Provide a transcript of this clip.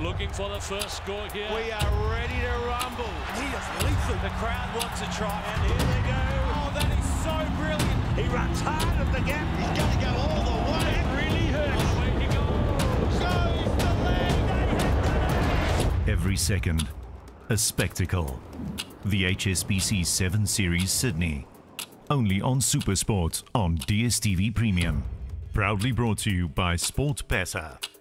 looking for the first score here. We are ready to rumble. He just leaps it. The crowd wants a try, and here they go. Oh, that is so brilliant. He runs hard at the gap. He's going to go all the way. That really hurts. Away he goes. Goes the lead. They have done it. Every second, a spectacle. The HSBC 7 Series Sydney. Only on SuperSport on DStv Premium. Proudly brought to you by Sport Pesa.